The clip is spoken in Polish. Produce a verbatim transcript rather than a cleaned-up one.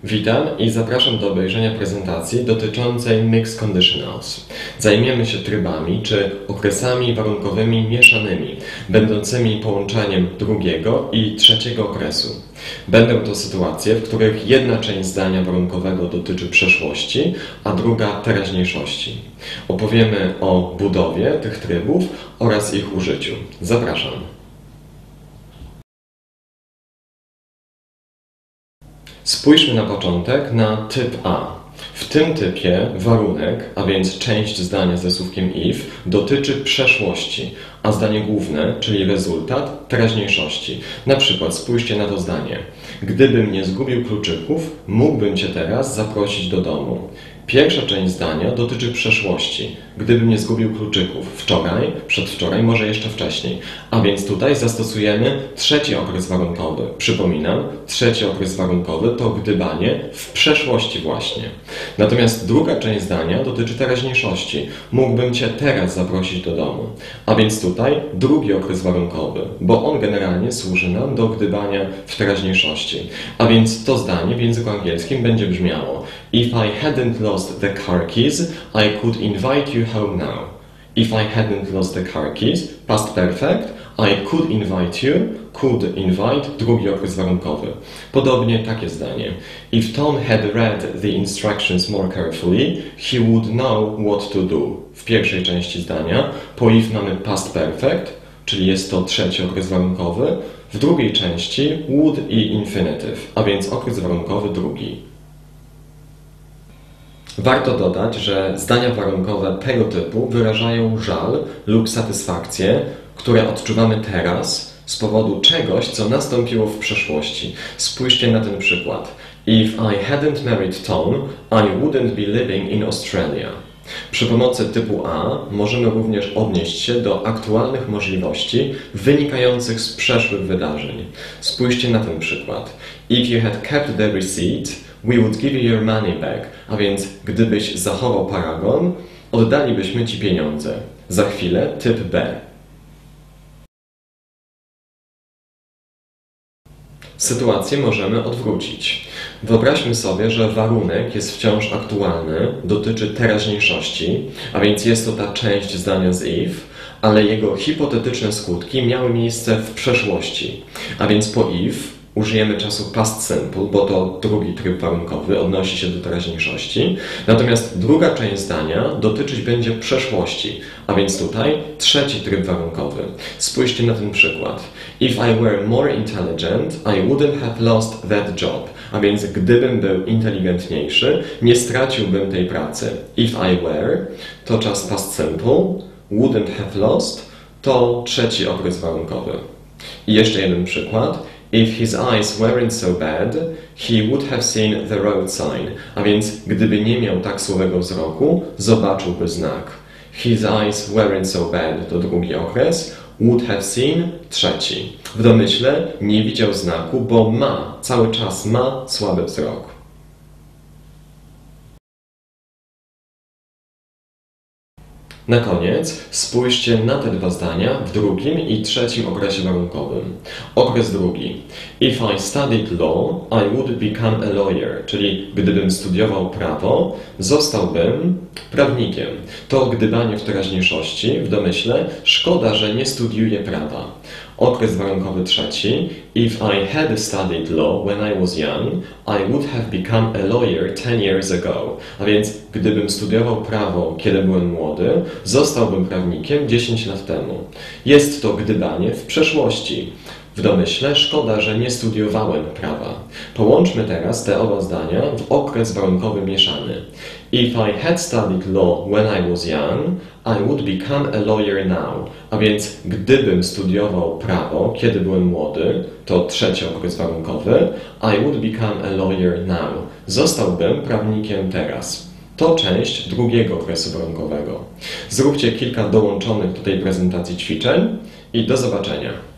Witam i zapraszam do obejrzenia prezentacji dotyczącej Mixed Conditionals. Zajmiemy się trybami czy okresami warunkowymi mieszanymi, będącymi połączeniem drugiego i trzeciego okresu. Będą to sytuacje, w których jedna część zdania warunkowego dotyczy przeszłości, a druga teraźniejszości. Opowiemy o budowie tych trybów oraz ich użyciu. Zapraszam. Spójrzmy na początek na typ A. W tym typie warunek, a więc część zdania ze słówkiem if, dotyczy przeszłości, a zdanie główne, czyli rezultat, teraźniejszości. Na przykład spójrzcie na to zdanie. Gdybym nie zgubił kluczyków, mógłbym Cię teraz zaprosić do domu. Pierwsza część zdania dotyczy przeszłości. Gdybym nie zgubił kluczyków wczoraj, przedwczoraj, może jeszcze wcześniej. A więc tutaj zastosujemy trzeci okres warunkowy. Przypominam, trzeci okres warunkowy to gdybanie w przeszłości właśnie. Natomiast druga część zdania dotyczy teraźniejszości. Mógłbym Cię teraz zaprosić do domu. A więc tutaj drugi okres warunkowy, bo on generalnie służy nam do gdybania w teraźniejszości. A więc to zdanie w języku angielskim będzie brzmiało: If I hadn't lost the car keys, I could invite you home now. If I hadn't lost the car keys, past perfect, I could invite you, could invite, drugi okres warunkowy. Podobnie takie zdanie. If Tom had read the instructions more carefully, he would know what to do. W pierwszej części zdania po if mamy past perfect, czyli jest to trzeci okres warunkowy. W drugiej części would i infinitive, a więc okres warunkowy drugi. Warto dodać, że zdania warunkowe tego typu wyrażają żal lub satysfakcję, które odczuwamy teraz z powodu czegoś, co nastąpiło w przeszłości. Spójrzcie na ten przykład. If I hadn't married Tom, I wouldn't be living in Australia. Przy pomocy typu A możemy również odnieść się do aktualnych możliwości wynikających z przeszłych wydarzeń. Spójrzcie na ten przykład. If you had kept the receipt, we would give you your money back. A więc gdybyś zachował paragon, oddalibyśmy Ci pieniądze. Za chwilę typ B. Sytuację możemy odwrócić. Wyobraźmy sobie, że warunek jest wciąż aktualny, dotyczy teraźniejszości, a więc jest to ta część zdania z if, ale jego hipotetyczne skutki miały miejsce w przeszłości. A więc po if użyjemy czasu past simple, bo to drugi tryb warunkowy, odnosi się do teraźniejszości. Natomiast druga część zdania dotyczyć będzie przeszłości, a więc tutaj trzeci tryb warunkowy. Spójrzcie na ten przykład. If I were more intelligent, I wouldn't have lost that job. A więc gdybym był inteligentniejszy, nie straciłbym tej pracy. If I were to czas past simple, wouldn't have lost to trzeci okres warunkowy. I jeszcze jeden przykład. If his eyes weren't so bad, he would have seen the road sign. A więc gdyby nie miał tak słabego wzroku, zobaczyłby znak. His eyes weren't so bad to drugi okres, would have seen trzeci. W domyśle nie widział znaku, bo ma, cały czas ma słaby wzrok. Na koniec spójrzcie na te dwa zdania w drugim i trzecim okresie warunkowym. Okres drugi. If I studied law, I would become a lawyer, czyli gdybym studiował prawo, zostałbym prawnikiem. To gdybanie w teraźniejszości, w domyśle, szkoda, że nie studiuję prawa. Okres warunkowy trzeci. If I had studied law when I was young, I would have become a lawyer ten years ago. A więc gdybym studiował prawo, kiedy byłem młody, zostałbym prawnikiem dziesięć lat temu. Jest to gdybanie w przeszłości. W domyśle szkoda, że nie studiowałem prawa. Połączmy teraz te oba zdania w okres warunkowy mieszany. If I had studied law when I was young, I would become a lawyer now. A więc gdybym studiował prawo, kiedy byłem młody, to trzeci okres warunkowy, I would become a lawyer now. Zostałbym prawnikiem teraz. To część drugiego okresu warunkowego. Zróbcie kilka dołączonych do tej prezentacji ćwiczeń i do zobaczenia.